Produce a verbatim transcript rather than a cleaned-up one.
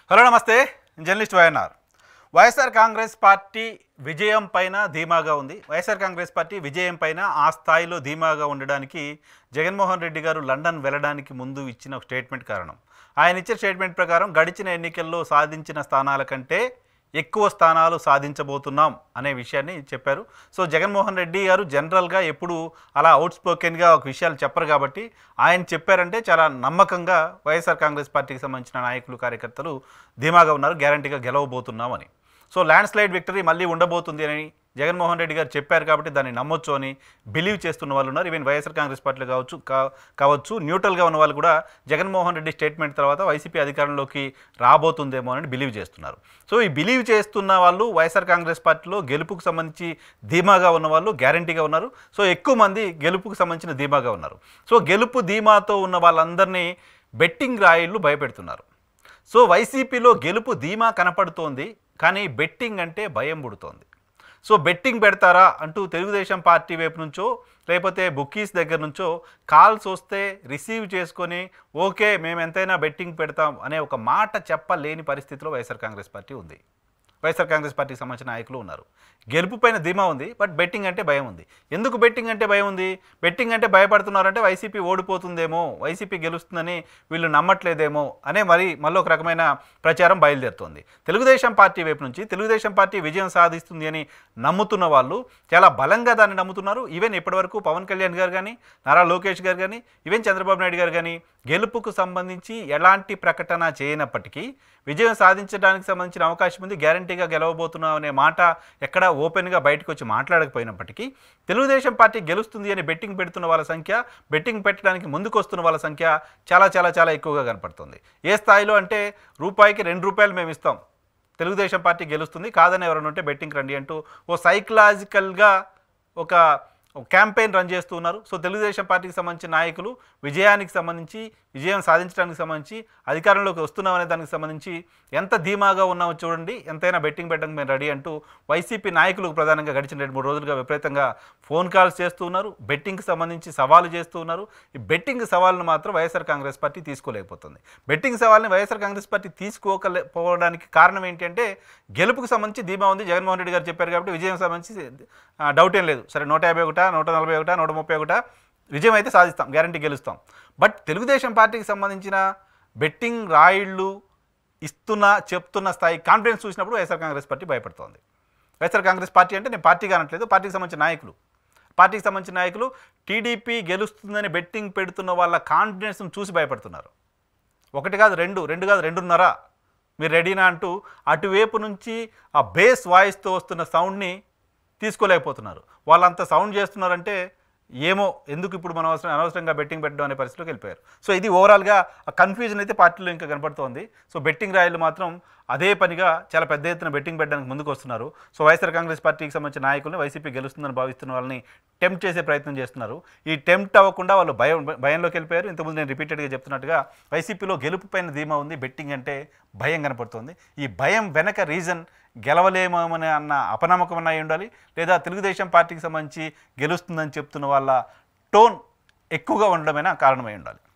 Hello నమస్తే, journalist YNR. YSR Congress Party విజయం పైన ధీమాగా ఉంది. వైఎస్ఆర్ కాంగ్రెస్ పార్టీ విజయం పైన ఆ స్థాయిలో ధీమాగా ఉండడానికి జగన్మోహన్ రెడ్డి గారు లండన్ వెళ్ళడానికి ముందు ఇచ్చిన స్టేట్మెంట్ కారణం. ఆయన ఇచ్చిన స్టేట్మెంట్ ప్రకారం గడిచిన ఎన్నికల్లో సాధించిన స్థానాల కంటే ఎక్కువ స్థానాలు సాధించబోతున్నాం అనే విషయాన్ని చెప్పారు. సో జగన్మోహన్ రెడ్డి గారు జనరల్గా ఎప్పుడు అలా అవుట్ స్పోకెన్గా ఒక విషయాలు చెప్పరు కాబట్టి ఆయన చెప్పారంటే చాలా నమ్మకంగా వైఎస్ఆర్ కాంగ్రెస్ పార్టీకి సంబంధించిన నాయకులు కార్యకర్తలు ధీమాగా ఉన్నారు, గ్యారంటీగా గెలవబోతున్నామని. సో ల్యాండ్ స్లైడ్ విక్టరీ మళ్ళీ ఉండబోతుంది అని జగన్మోహన్ రెడ్డి గారు చెప్పారు కాబట్టి దాన్ని నమ్మొచ్చు అని బిలీవ్ చేస్తున్న వాళ్ళు ఉన్నారు. ఈవెన్ వైఎస్ఆర్ కాంగ్రెస్ పార్టీలో కావచ్చు కావచ్చు న్యూట్రల్గా ఉన్న వాళ్ళు కూడా జగన్మోహన్ రెడ్డి స్టేట్మెంట్ తర్వాత వైసీపీ అధికారంలోకి రాబోతుందేమో అని బిలీవ్ చేస్తున్నారు. సో ఈ బిలీవ్ చేస్తున్న వాళ్ళు వైఎస్ఆర్ కాంగ్రెస్ పార్టీలో గెలుపుకు సంబంధించి ధీమాగా ఉన్న వాళ్ళు గ్యారంటీగా ఉన్నారు. సో ఎక్కువ మంది గెలుపుకు సంబంధించిన ధీమాగా ఉన్నారు. సో గెలుపు ధీమాతో ఉన్న వాళ్ళందరినీ బెట్టింగ్ రాయిళ్ళు భయపెడుతున్నారు. సో వైసీపీలో గెలుపు ధీమా కనపడుతోంది, కానీ బెట్టింగ్ అంటే భయం పుడుతోంది. సో బెట్టింగ్ పెడతారా అంటూ తెలుగుదేశం పార్టీ వైపు నుంచో లేకపోతే బుక్కీస్ దగ్గర నుంచో కాల్స్ వస్తే రిసీవ్ చేసుకొని ఓకే మేము ఎంతైనా బెట్టింగ్ పెడతాం అనే ఒక మాట చెప్పలేని పరిస్థితిలో వైఎస్ఆర్ కాంగ్రెస్ పార్టీ ఉంది. వైఎస్ఆర్ కాంగ్రెస్ పార్టీకి సంబంధించిన నాయకులు ఉన్నారు. గెలుపు పైన ధీమా ఉంది, బట్ బెట్టింగ్ అంటే భయం ఉంది. ఎందుకు బెట్టింగ్ అంటే భయం ఉంది? బెట్టింగ్ అంటే భయపడుతున్నారంటే వైసీపీ ఓడిపోతుందేమో, వైసీపీ గెలుస్తుందని వీళ్ళు నమ్మట్లేదేమో అనే మరి మళ్ళీ ఒక రకమైన ప్రచారం బయలుదేరుతోంది. తెలుగుదేశం పార్టీ వైపు నుంచి తెలుగుదేశం పార్టీ విజయం సాధిస్తుంది అని నమ్ముతున్న వాళ్ళు చాలా బలంగా దాన్ని నమ్ముతున్నారు. ఈవెన్ ఇప్పటివరకు పవన్ కళ్యాణ్ గారు కానీ, నారా లోకేష్ గారు కానీ, ఈవెన్ చంద్రబాబు నాయుడు గారు కానీ గెలుపుకు సంబంధించి ఎలాంటి ప్రకటన చేయనప్పటికీ విజయం సాధించడానికి సంబంధించిన అవకాశం ఉంది, గ్యారంటీగా గెలవబోతున్నాం అనే మాట ఎక్కడ ఓపెన్గా బయటకు వచ్చి మాట్లాడకపోయినప్పటికీ తెలుగుదేశం పార్టీ గెలుస్తుంది అని బెట్టింగ్ పెడుతున్న వాళ్ళ సంఖ్య, బెట్టింగ్ పెట్టడానికి ముందుకు వస్తున్న వాళ్ళ సంఖ్య చాలా చాలా చాలా ఎక్కువగా కనపడుతుంది. ఏ స్థాయిలో అంటే రూపాయికి రెండు రూపాయలు మేము ఇస్తాం, తెలుగుదేశం పార్టీ గెలుస్తుంది, కాదని ఎవరైనా ఉంటే బెట్టింగ్ రండి అంటూ ఓ సైకలాజికల్గా ఒక క్యాంపెయిన్ రన్ చేస్తూ ఉన్నారు. సో తెలుగుదేశం పార్టీకి సంబంధించిన నాయకులు విజయానికి సంబంధించి, విజయం సాధించడానికి సంబంధించి, అధికారంలోకి వస్తున్నామనే దానికి సంబంధించి ఎంత ధీమాగా ఉన్నామో చూడండి, ఎంతైనా బెట్టింగ్ పెట్టడానికి మేము రెడీ అంటూ వైసీపీ నాయకులకు ప్రధానంగా గడిచిన రెండు మూడు రోజులుగా విపరీతంగా ఫోన్ కాల్స్ చేస్తూ ఉన్నారు, బెట్టింగ్కి సంబంధించి సవాలు చేస్తూ ఉన్నారు. ఈ బెట్టింగ్ సవాళ్ళను మాత్రం వైఎస్ఆర్ కాంగ్రెస్ పార్టీ తీసుకోలేకపోతుంది. బెట్టింగ్ సవాల్ని వైఎస్ఆర్ కాంగ్రెస్ పార్టీ తీసుకోకపోవడానికి కారణం ఏంటంటే గెలుపుకు సంబంధించి ధీమా ఉంది. జగన్మోహన్ రెడ్డి గారు చెప్పారు కాబట్టి విజయం సంబంధించి డౌట్ ఏం లేదు. సరే నూట యాభై ఒకటా నూట నలభై ఒకటా నూట ముప్పై ఒకటా విజయం అయితే సాధిస్తాం, గ్యారంటీ గెలుస్తాం. బట్ తెలుగుదేశం పార్టీకి సంబంధించిన బెట్టింగ్ రాయిళ్ళు ఇస్తున్న చెప్తున్న స్థాయి కాన్ఫిడెన్స్ చూసినప్పుడు వైఎస్ఆర్ కాంగ్రెస్ పార్టీ భయపడుతోంది. వైఎస్ఆర్ కాంగ్రెస్ పార్టీ అంటే నేను పార్టీగా అనట్లేదు, పార్టీకి సంబంధించిన నాయకులు పార్టీకి సంబంధించిన నాయకులు టీడీపీ గెలుస్తుందని బెట్టింగ్ పెడుతున్న వాళ్ళ కాన్ఫిడెన్స్ను చూసి భయపడుతున్నారు. ఒకటి కాదు రెండు, రెండు కాదు రెండున్నర, మీరు రెడీనా అంటూ అటువైపు నుంచి ఆ బేస్ వాయిస్తో వస్తున్న సౌండ్ని తీసుకోలేకపోతున్నారు. వాళ్ళంతా సౌండ్ చేస్తున్నారంటే ఏమో ఎందుకు ఇప్పుడు మనం అవసరం అనవసరంగా బెట్టింగ్ పెట్టడం అనే పరిస్థితిలోకి వెళ్ళిపోయారు. సో ఇది ఓవరాల్గా ఆ కన్ఫ్యూజన్ అయితే పార్టీలో ఇంకా కనపడుతోంది. సో బెట్టింగ్ రాయలు మాత్రం అదే పనిగా చాలా పెద్ద ఎత్తున బెట్టింగ్ పెట్టడానికి ముందుకు వస్తున్నారు. సో వైఎస్ఆర్ కాంగ్రెస్ పార్టీకి సంబంధించిన నాయకుల్ని వైసీపీ గెలుస్తుందని భావిస్తున్న వాళ్ళని టెంప్ట్ చేసే ప్రయత్నం చేస్తున్నారు. ఈ టెంప్ట్ అవ్వకుండా వాళ్ళు భయం భయంలోకి వెళ్ళిపోయారు. ఇంతకుముందు నేను రిపీటెడ్గా చెప్తున్నట్టుగా వైసీపీలో గెలుపు పైన ధీమా ఉంది, బెట్టింగ్ అంటే భయం కనపడుతుంది. ఈ భయం వెనక రీజన్ గెలవలేమని అన్న అపనమ్మకం అయి ఉండాలి, లేదా తెలుగుదేశం పార్టీకి సంబంధించి గెలుస్తుందని చెప్తున్న వాళ్ళ టోన్ ఎక్కువగా ఉండడమైనా కారణమై ఉండాలి.